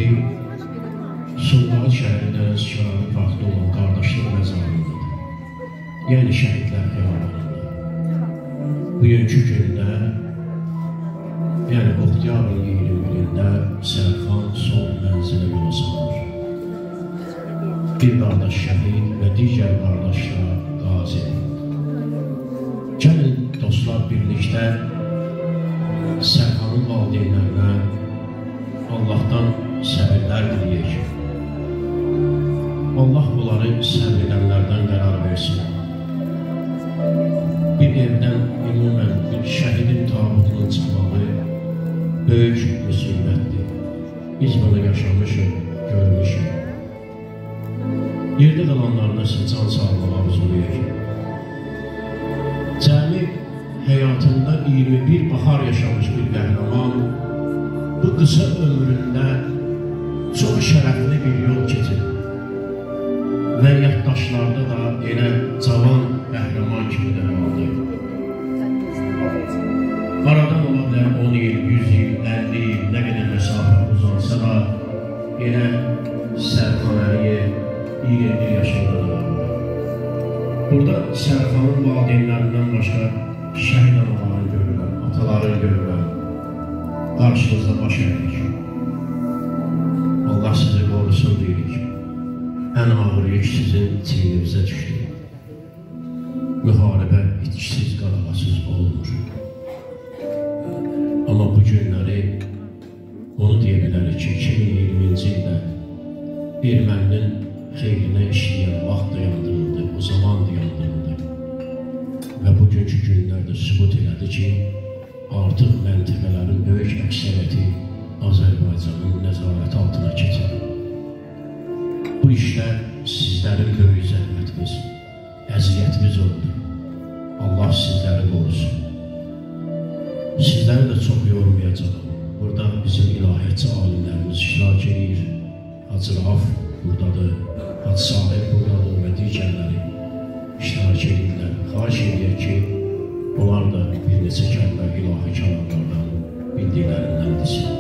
Sumqayıt şəhərindən istiqamət vaxtı olan qardaşlıq məzarındadır. Yəni şəhidlər xiyabanında. Bugünkü gündə, yəni oktyabrın 21-də Sərxan son mənzilə yola salır. Bir qardaş şəhid və digər qardaşlar qazidir. Gəlin dostlar birlikdə Sərxanın valideynlərinə Allahdan səbirlər diləyək. Allah bunları səbr edənlərdən qərar versin. Bir evdən ümumən bir şəhidin tabutunun çıxmağı böyük müsibətdir. Biz bunu yaşamışıq, görmüşük. Yerdə qalanlarına sizə can sağlığı arzulayır. Cəmi həyatında 21 bahar yaşamış bir qəhrəman bu qısa ömründə çox şərəfli bir yol keçir və yaddaşlarda da elə cavan qəhrəman kimi də qaldı. Aradan ola bilər 10 il, 100 il, 50 il, nə qədər məsafə uzansa da elə Sərxan Əliyev 21 yaşında da qaldı. Burada Sərxanın valideynlərindən başqa şəhid analarını görürəm, atalarını görürəm. Qarşınızda baş əyirik. Allah sizi qorusun deyirik. Ən ağır yük sizin çiynimizə düşdü. Müharibə itkisiz, qarağasız olmur. Amma bu günləri onu deyə bilərik ki, 2020-ci ildə erməninin xeyrinə işləyən vaxt dayandırıldı, o zaman dayandırıldı. Və bugünkü günlərdə sübut elədi ki, artıq məntəqələrin böyük əksəriyyəti Azərbaycanın nəzarəti altına keçir. Bu işlər sizlərin böyük zəhmətiniz, əziyyətiniz oldu. Allah sizləri qorusun. Sizləri də çox yormayacaqım. Burada bizim ilahiyyatçı alimlərimiz iştirak edir. Hacı Rauf buradadır, Hacı Sahib buradadır və digərləri iştirak edirlər. Xahiş edir ki, onlar da bir neçə kəlmə ilahi kəlamlardan bildiklərindən desin.